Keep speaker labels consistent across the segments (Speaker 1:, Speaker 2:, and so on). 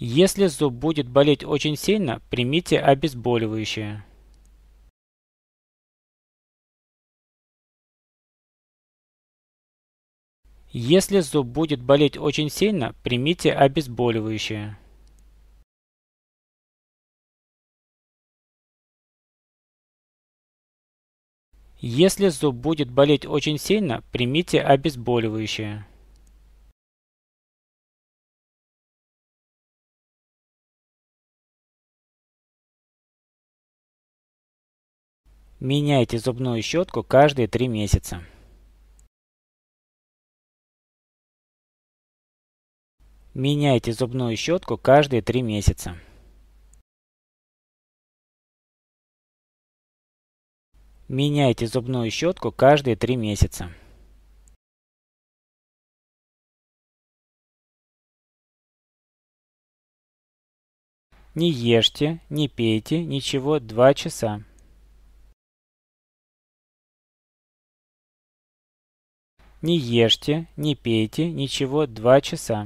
Speaker 1: Если зуб будет болеть очень сильно, примите обезболивающее. Если зуб будет болеть очень сильно, примите обезболивающее. Если зуб будет болеть очень сильно, примите обезболивающее. Меняйте зубную щетку каждые 3 месяца. Меняйте зубную щетку каждые 3 месяца. Меняйте зубную щетку каждые 3 месяца. Не ешьте, не пейте ничего 2 часа. Не ешьте, не пейте ничего 2 часа.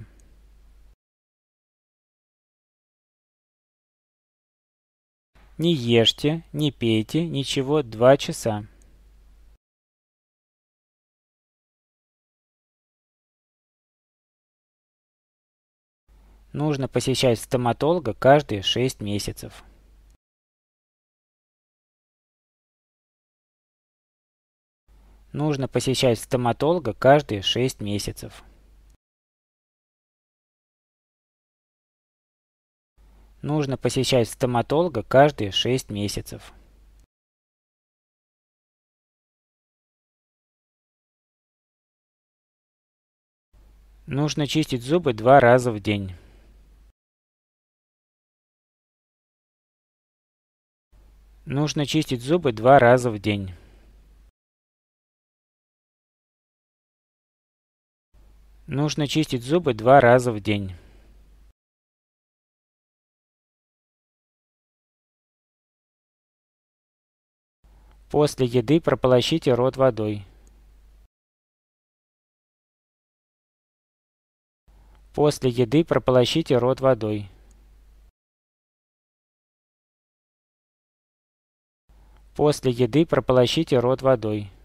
Speaker 1: Не ешьте, не пейте ничего 2 часа. Нужно посещать стоматолога каждые 6 месяцев. Нужно посещать стоматолога каждые 6 месяцев. Нужно посещать стоматолога каждые 6 месяцев. Нужно чистить зубы 2 раза в день. Нужно чистить зубы 2 раза в день. Нужно чистить зубы 2 раза в день. После еды прополощите рот водой. После еды прополощите рот водой. После еды прополощите рот водой.